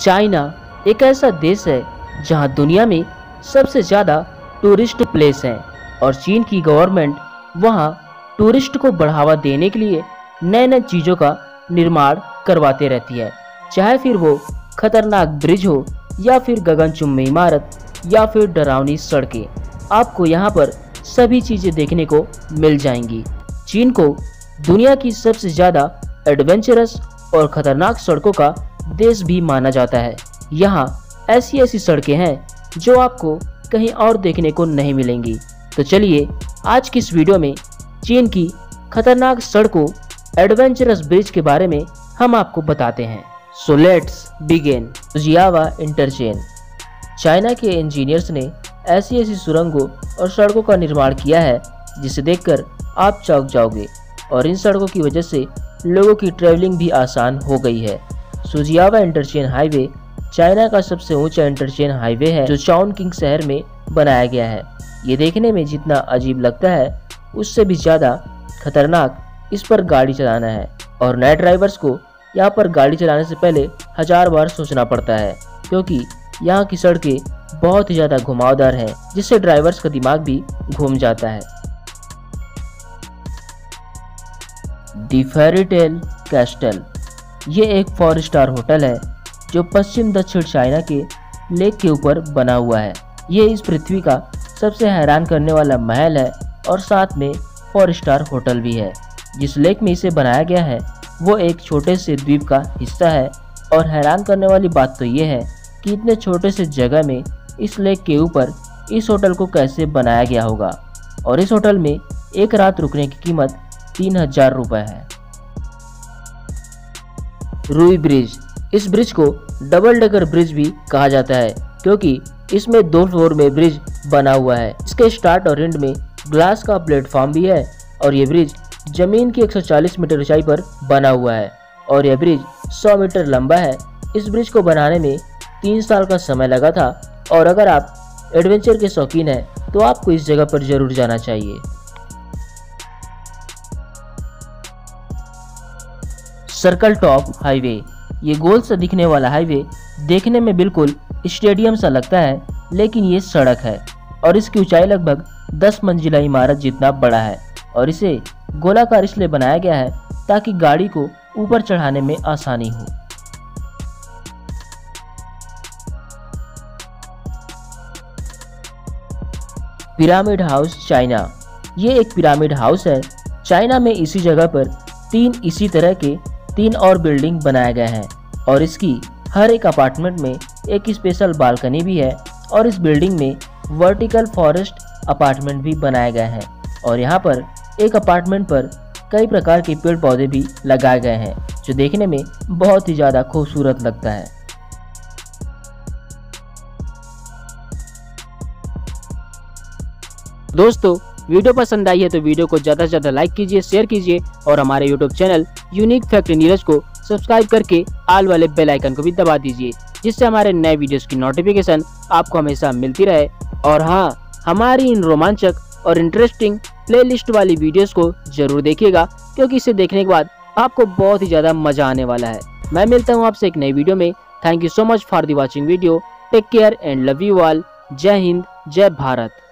China एक ऐसा देश है जहां दुनिया में सबसे ज़्यादा टूरिस्ट प्लेस हैं और चीन की गवर्नमेंट वहां टूरिस्ट को बढ़ावा देने के लिए नए नए चीज़ों का निर्माण करवाते रहती है, चाहे फिर वो खतरनाक ब्रिज हो या फिर गगनचुंबी इमारत या फिर डरावनी सड़कें। आपको यहाँ पर सभी चीज़ें देखने को मिल जाएंगी। चीन को दुनिया की सबसे ज़्यादा एडवेंचरस और ख़तरनाक सड़कों का देश भी माना जाता है। यहाँ ऐसी ऐसी सड़कें हैं जो आपको कहीं और देखने को नहीं मिलेंगी। तो चलिए आज की इस वीडियो में चीन की खतरनाक सड़कों, एडवेंचरस ब्रिज के बारे में हम आपको बताते हैं। So let's begin. Fujiawa interchange. China के इंजीनियर्स ने ऐसी ऐसी सुरंगों और सड़कों का निर्माण किया है जिसे देखकर आप चौंक जाओगे, और इन सड़कों की वजह से लोगों की ट्रैवलिंग भी आसान हो गई है। फुजियावा इंटरचेंज हाईवे चाइना का सबसे ऊंचा इंटरचेंज हाईवे है जो चॉनकिंग शहर में बनाया गया है। ये देखने में जितना अजीब लगता है उससे भी ज़्यादा खतरनाक इस पर गाड़ी चलाना है, और नए ड्राइवर्स को यहाँ पर गाड़ी चलाने से पहले 1000 बार सोचना पड़ता है, क्योंकि यहाँ की सड़कें बहुत ही ज़्यादा घुमावदार हैं जिससे ड्राइवर्स का दिमाग भी घूम जाता है। The fairy tale castle. ये एक 4 स्टार होटल है जो पश्चिम दक्षिण चाइना के लेक के ऊपर बना हुआ है। ये इस पृथ्वी का सबसे हैरान करने वाला महल है और साथ में 4 स्टार होटल भी है। जिस लेक में इसे बनाया गया है वो एक छोटे से द्वीप का हिस्सा है, और हैरान करने वाली बात तो ये है कि इतने छोटे से जगह में इस लेक के ऊपर इस होटल को कैसे बनाया गया होगा, और इस होटल में एक रात रुकने की कीमत 3000 रुपये है। रुई ब्रिज। इस ब्रिज को डबल डेकर ब्रिज भी कहा जाता है क्योंकि इसमें 2 फ्लोर में ब्रिज बना हुआ है। इसके स्टार्ट और एंड में ग्लास का प्लेटफॉर्म भी है, और ये ब्रिज जमीन की 140 मीटर ऊंचाई पर बना हुआ है, और यह ब्रिज 100 मीटर लंबा है। इस ब्रिज को बनाने में 3 साल का समय लगा था, और अगर आप एडवेंचर के शौकीन हैं तो आपको इस जगह पर जरूर जाना चाहिए। Circle top highway. ये गोल सा दिखने वाला हाईवे देखने में बिल्कुल स्टेडियम सा लगता है, लेकिन ये सड़क है और इसकी ऊंचाई लगभग 10 मंजिला इमारत जितना बड़ा है, और इसे गोलाकार इसलिए बनाया गया है ताकि गाड़ी को ऊपर चढ़ाने में आसानी हो। Pyramid house China. ये एक पिरामिड हाउस है। चाइना में इसी जगह पर 3 इसी तरह के 3 और बिल्डिंग बनाए गए हैं, और इसकी हर एक अपार्टमेंट में एक स्पेशल बालकनी भी है, और इस बिल्डिंग में वर्टिकल फॉरेस्ट अपार्टमेंट भी बनाए गए हैं, और यहाँ पर एक अपार्टमेंट पर कई प्रकार के पेड़ पौधे भी लगाए गए हैं जो देखने में बहुत ही ज़्यादा खूबसूरत लगता है। दोस्तों वीडियो पसंद आई है तो वीडियो को ज़्यादा से ज़्यादा लाइक कीजिए, शेयर कीजिए, और हमारे YouTube channel unique fact Neeraj को सब्सक्राइब करके आल वाले बेल आइकन को भी दबा दीजिए, जिससे हमारे नए वीडियोस की नोटिफिकेशन आपको हमेशा मिलती रहे। और हाँ, हमारी इन रोमांचक और इंटरेस्टिंग प्लेलिस्ट वाली वीडियोस को जरूर देखिएगा, क्योंकि इसे देखने के बाद आपको बहुत ही ज़्यादा मज़ा आने वाला है। मैं मिलता हूँ आपसे एक नई वीडियो में। Thank you so much for the watching video. Take care and love you all. जय हिंद, जय भारत।